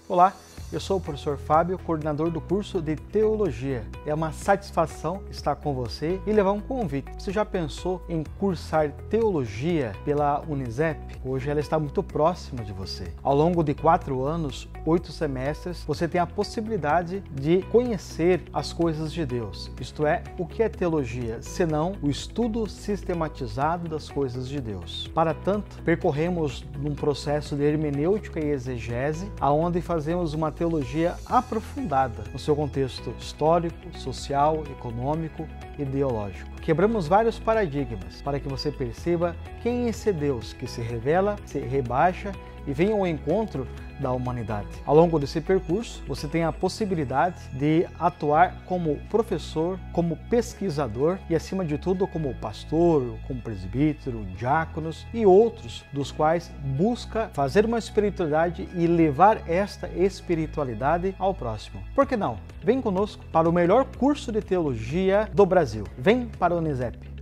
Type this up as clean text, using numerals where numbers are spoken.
Olá, eu sou o professor Fábio, coordenador do curso de Teologia. É uma satisfação estar com você e levar um convite. Você já pensou em cursar Teologia pela Unisep? Hoje ela está muito próxima de você. Ao longo de 4 anos, 8 semestres, você tem a possibilidade de conhecer as coisas de Deus. Isto é, o que é teologia, senão o estudo sistematizado das coisas de Deus. Para tanto, percorremos um processo de hermenêutica e exegese, aonde fazemos uma teologia aprofundada no seu contexto histórico, social, econômico e ideológico. Quebramos vários paradigmas para que você perceba quem é esse Deus que se revela, se rebaixa e vem ao encontro da humanidade. Ao longo desse percurso, você tem a possibilidade de atuar como professor, como pesquisador e, acima de tudo, como pastor, como presbítero, diáconos e outros dos quais busca fazer uma espiritualidade e levar esta espiritualidade ao próximo. Por que não? Vem conosco para o melhor curso de teologia do Brasil. Vem para a Unisep.